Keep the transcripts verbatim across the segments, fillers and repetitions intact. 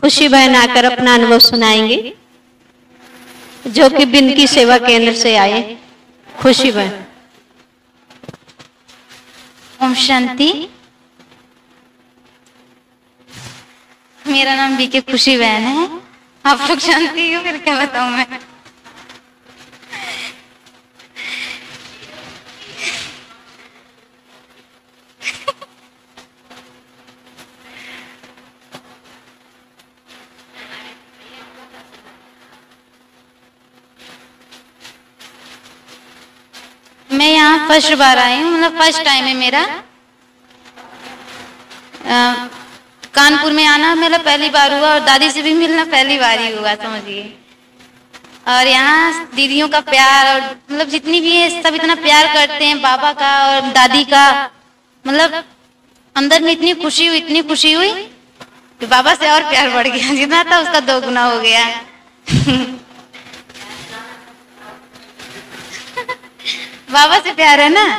खुशी बहन आकर अपना अनुभव सुनाएंगे, जो कि बिनकी सेवा केंद्र से आए। खुशी बहन। ओम शांति। मेरा नाम बीके खुशी बहन है। आप लोग जानती हो, फिर क्या बताऊं मैं। मैं यहाँ फर्स्ट बार आई हूँ, मतलब फर्स्ट टाइम है मेरा। आ, कानपुर में आना मेरा पहली बार हुआ और दादी से भी मिलना पहली बार ही हुआ, समझिए। और यहाँ दीदियों का प्यार और मतलब जितनी भी है सब इतना प्यार करते हैं, बाबा का और दादी का। मतलब अंदर में इतनी खुशी हुई, इतनी खुशी हुई कि बाबा से और प्यार बढ़ गया, जितना था उसका दो गुना हो गया। बाबा से प्यार है ना।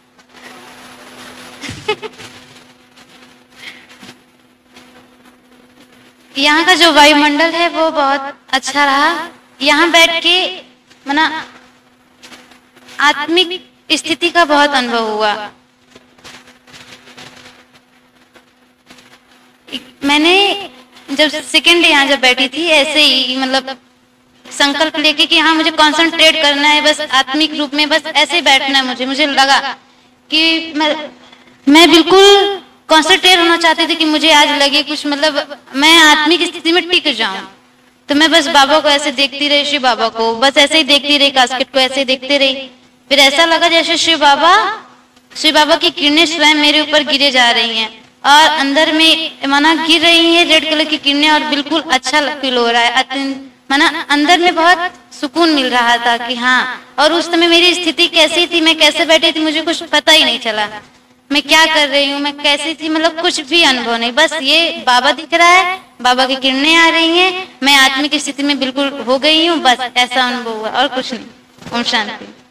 यहाँ का जो वायुमंडल है वो बहुत अच्छा रहा। यहाँ बैठ के मना आत्मिक स्थिति का बहुत अनुभव हुआ। मैंने जब सेकंड यहाँ जब बैठी थी ऐसे ही मतलब संकल्प लेके कि हाँ मुझे कंसंट्रेट करना है, बस आत्मिक रूप में बस ऐसे बैठना है। मुझे मुझे लगा कि मैं मैं बिल्कुल कंसंट्रेट होना चाहती थी कि मुझे आज लगे कुछ मतलब मैं आत्मिक स्थिति में टिक जाऊं। तो मैं बस बाबा को ऐसे देखती रही, शिव बाबा को बस ऐसे ही देखती रही, कास्केट को ऐसे ही देखती रही। फिर ऐसा लगा जैसे शिव बाबा शिव बाबा की किरणें स्वयं मेरे ऊपर गिरे जा रही हैं और अंदर में माना गिर रही है रेड कलर की किरणें और बिल्कुल अच्छा फील हो रहा है। माना अंदर में बहुत सुकून मिल रहा था कि हाँ। और उस समय मेरी स्थिति कैसी थी, मैं कैसे बैठी थी, मुझे कुछ पता ही नहीं चला मैं क्या कर रही हूँ, मैं कैसी थी, मतलब कुछ भी अनुभव नहीं। बस ये बाबा दिख रहा है, बाबा की किरणें आ रही हैं, मैं आत्मिक स्थिति में बिल्कुल हो गई हूँ, बस ऐसा अनुभव हुआ और कुछ नहीं। ओम शांति।